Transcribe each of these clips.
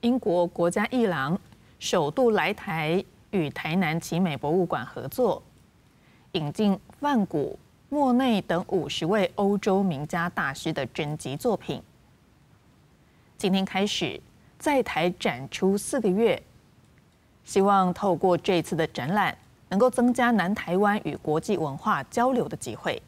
英国国家艺廊首度来台，与台南奇美博物馆合作，引进梵谷、莫内等50位欧洲名家大师的真迹作品。今天开始在台展出4个月，希望透过这次的展览，能够增加南台湾与国际文化交流的机会。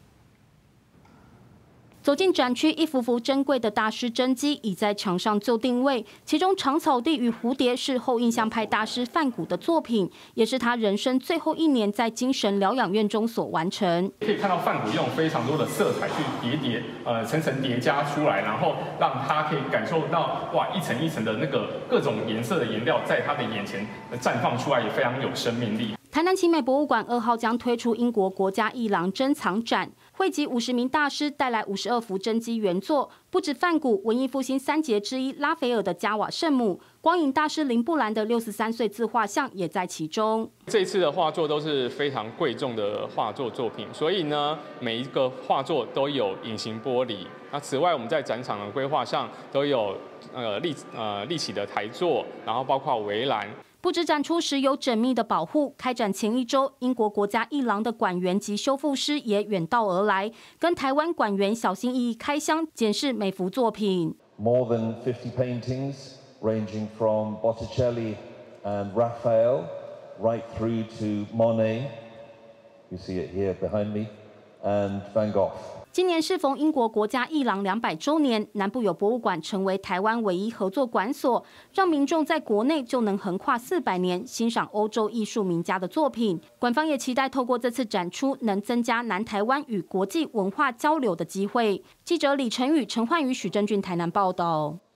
走进展区，一幅幅珍贵的大师真迹已在墙上就定位。其中，《长草地与蝴蝶》是后印象派大师梵谷的作品，也是他人生最后1年在精神疗养院中所完成。 可以看到梵谷用非常多的色彩去层层叠加出来，然后让他可以感受到哇一层一层的那个各种颜色的颜料在他的眼前绽放出来，也非常有生命力。 台南奇美博物馆2号将推出英国国家艺廊珍藏展，汇集50名大师，带来52幅真迹原作，不止梵谷，文艺复兴3杰之一拉斐尔的加瓦圣母，光影大师林布兰的63岁自画像也在其中。 这一次的画作都是非常贵重的画作作品，所以呢，每一个画作都有隐形玻璃。那此外，我们在展场的规划上都有立起的台座，然后包括围栏。 不止展出时有缜密的保护，开展前1周，英国国家艺廊的馆员及修复师也远道而来，跟台湾馆员小心翼翼开箱检视每幅作品。 More than 50 paintings, ranging from Botticelli and Raphael, right through to Monet. You see it here behind me, and Van Gogh. 今年适逢英国国家艺廊200周年，南部有博物馆成为台湾唯一合作馆所，让民众在国内就能横跨400年欣赏欧洲艺术名家的作品。馆方也期待透过这次展出，能增加南台湾与国际文化交流的机会。记者李晨宇、陈焕宇、许正俊台南报道。